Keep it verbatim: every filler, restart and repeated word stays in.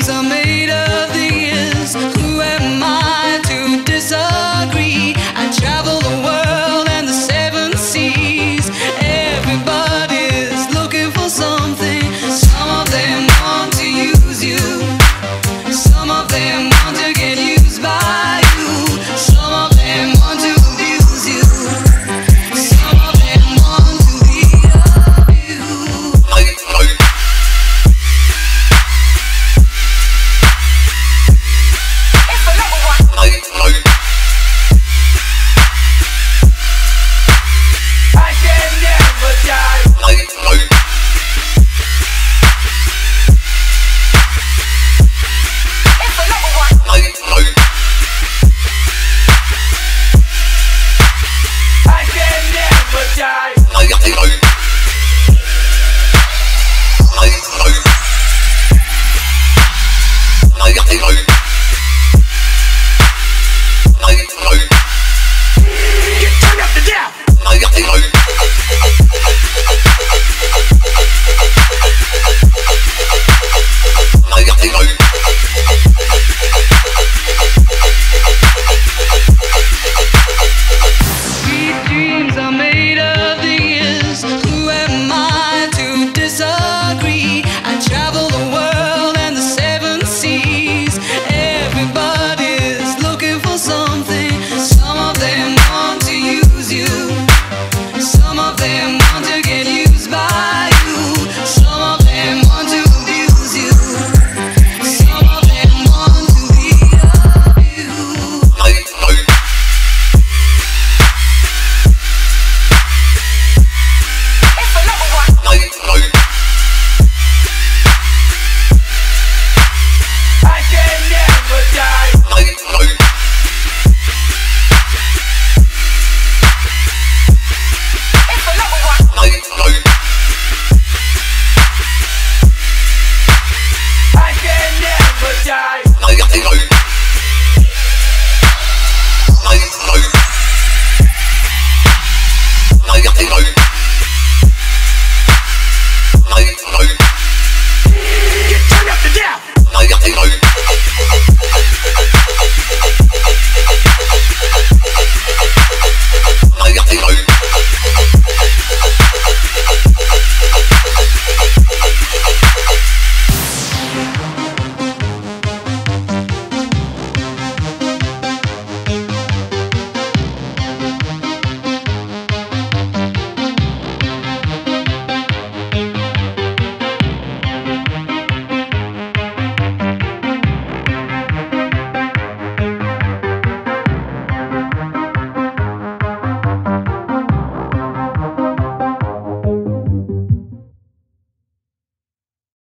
are made of these. Who am I to disagree? I travel the world and the seven seas. Everybody's looking for something. Some of them want to use you. Some of them want to get used by you. Some of them want to abuse you. Some of them want to be of you. I can never die.